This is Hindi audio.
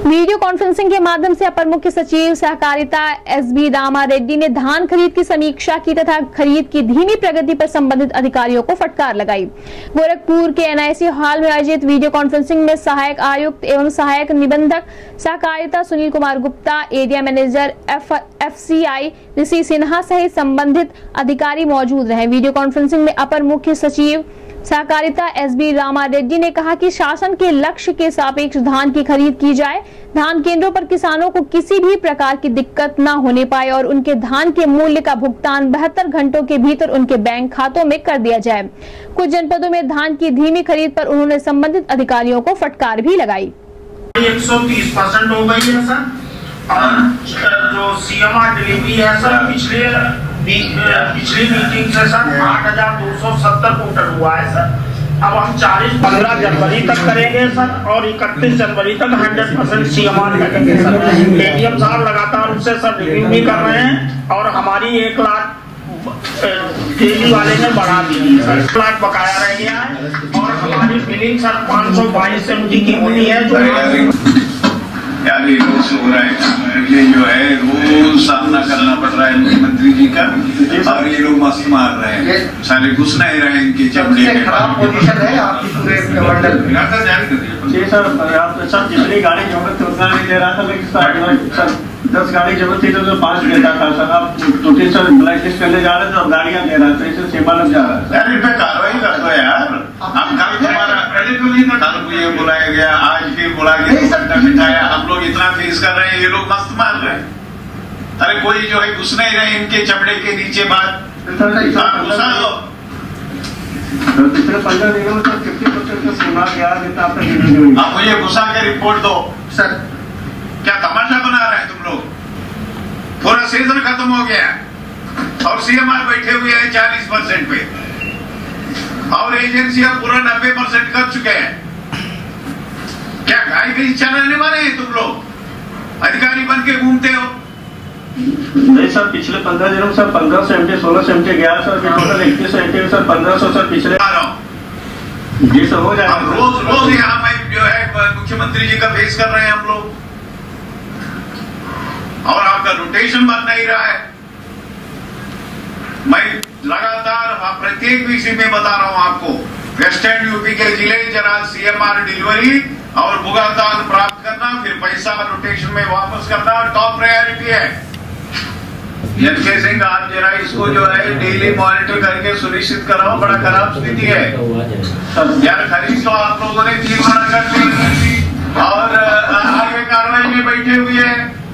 वीडियो कॉन्फ्रेंसिंग के माध्यम से अपर मुख्य सचिव सहकारिता एसबी रामा रेड्डी ने धान खरीद की समीक्षा की तथा खरीद की धीमी प्रगति पर संबंधित अधिकारियों को फटकार लगाई। गोरखपुर के एनआईसी हॉल में आयोजित वीडियो कॉन्फ्रेंसिंग में सहायक आयुक्त एवं सहायक निबंधक सहकारिता Sunil Kumar Gupta, area manager FCI Rishi Sinha सहित संबंधित अधिकारी मौजूद रहे। वीडियो कॉन्फ्रेंसिंग में अपर मुख्य सचिव सहकारिता एसबी रामा रेड्डी ने कहा कि शासन के लक्ष्य के सापेक्ष धान की खरीद की जाए, धान केंद्रों पर किसानों को किसी भी प्रकार की दिक्कत न होने पाए और उनके धान के मूल्य का भुगतान 72 घंटों के भीतर उनके बैंक खातों में कर दिया जाए। कुछ जनपदों में धान की धीमी खरीद पर उन्होंने संबंधित अधिकारियों को फटकार भी लगाई। 130% हो गई है सर, और जो सीएमआर डिलीवरी है सर पिछली मीटिंग से सर 8,270 क्विंटल हुआ है सर। अब हम 15 जनवरी तक करेंगे सर और 31 जनवरी तक 100% सीएमआर करेंगे सर। एडीएम साहब लगातार उससे सर रिव्यू भी कर रहे हैं और हमारी 1 लाख डेली वाले ने बढ़ा दी सर, 1 लाख बकाया रह गया है और हमारी बिलिंग सर 522 MT की होनी है। जो यार ये रोज हो रहा है, ये जो है रोज सामना करना पड़ रहा है मुख्यमंत्री जी का, और ये लोग मस्त मार रहे हैं, सारे घुस नहीं रहे इनके चमड़े के। खराब पोजीशन है आपकी पूरे मंडल में। जी सर, सब जितनी गाड़ी जरूरत थी उतना नहीं दे रहा था, लेकिन सर 10 गाड़ी जरूरत थी तो 5 देता था सर। अब 2-3 सर ब्लैक लिस्ट करने जा रहे थे और गाड़ियां दे रहा था, इससे सीमा लग जा रहा है। यार इन पे कार्रवाई कर दो यार। हम कल तुम्हारा कल को ये बुलाया गया, आज फिर बुला के बिठाया, हम लोग इतना फेस कर रहे हैं, ये लोग मस्त मार रहे हैं। अरे कोई जो है घुस नहीं रहे इनके चमड़े के नीचे बात घुसा दो। पिछले 15 दिनों में सर 50% का सीमा गया जितना आप मुझे घुसा के रिपोर्ट दो सर। क्या तमाशा बना रहे हैं तुम लोग? पूरा सीजन खत्म हो गया और सीएमआर बैठे हुए हैं 40% पे और एजेंसियां पूरा 90% कर चुके हैं। क्या गाय भी चलाने वाले हैं तुम लोग? अधिकारी बन के घूमते हो? नहीं सर, पिछले 15 दिनों सर 1500 MT 1600 MT गया sir, total 2100 MT sir 1500 sir पिछले। जी सर हो जाएगा। रोज यहाँ में जो है मुख्यमंत्री जी का फेस कर रहे हैं हम लोग और आपका रोटेशन बन नहीं रहा है। मैं लगातार प्रत्येक विषय में बता रहा हूं आपको, वेस्टर्न यूपी के जिले जरा सीएमआर डिलीवरी और भुगतान प्राप्त करना, फिर पैसा रोटेशन में वापस करना टॉप प्रायोरिटी है। जनके सिंह आप जरा इसको जो है डेली मॉनिटर करके सुनिश्चित कराओ, बड़ा खराब स्थिति है यार। खरीद तो आप लोगों ने 3 गुना कर दी और आगे कार्रवाई में बैठे हुए हैं।